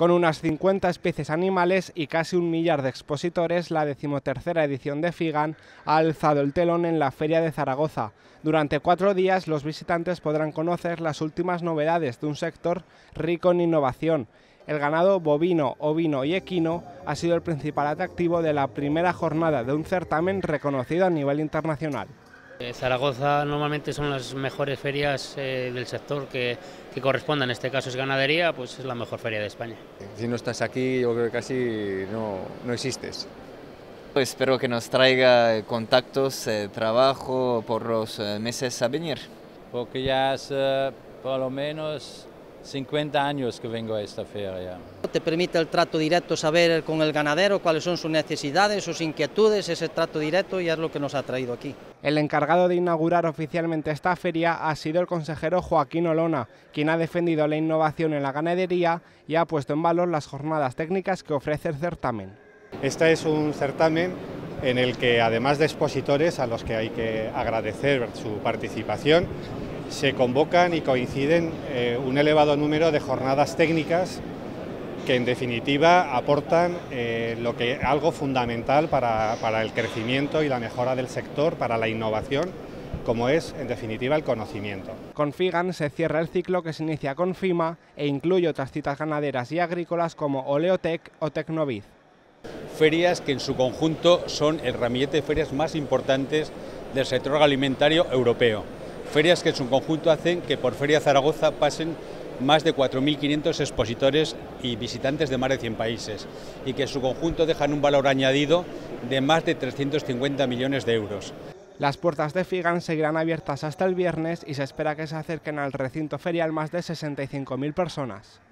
Con unas 50 especies animales y casi 1 millar de expositores, la 13ª edición de FIGAN ha alzado el telón en la Feria de Zaragoza. Durante 4 días los visitantes podrán conocer las últimas novedades de un sector rico en innovación. El ganado bovino, ovino y equino ha sido el principal atractivo de la primera jornada de un certamen reconocido a nivel internacional. Zaragoza normalmente son las mejores ferias del sector que correspondan, en este caso es ganadería, pues es la mejor feria de España. Si no estás aquí, yo creo que casi no existes. Espero que nos traiga contactos, trabajo por los meses a venir. Porque ya hace por lo menos 50 años que vengo a esta feria. Te permite el trato directo, saber con el ganadero cuáles son sus necesidades, sus inquietudes, ese trato directo, y es lo que nos ha traído aquí. El encargado de inaugurar oficialmente esta feria ha sido el consejero Joaquín Olona, quien ha defendido la innovación en la ganadería y ha puesto en valor las jornadas técnicas que ofrece el certamen. Este es un certamen en el que, además de expositores a los que hay que agradecer su participación, se convocan y coinciden un elevado número de jornadas técnicas que en definitiva aportan algo fundamental para el crecimiento y la mejora del sector, para la innovación, como es en definitiva el conocimiento. Con FIGAN se cierra el ciclo que se inicia con FIMA e incluye otras citas ganaderas y agrícolas como Oleotec o Tecnoviz. Ferias que en su conjunto son el ramillete de ferias más importantes del sector agroalimentario europeo. Ferias que en su conjunto hacen que por Feria Zaragoza pasen más de 4.500 expositores y visitantes de más de 100 países y que en su conjunto dejan un valor añadido de más de 350 millones de euros. Las puertas de FIGAN seguirán abiertas hasta el viernes y se espera que se acerquen al recinto ferial más de 65.000 personas.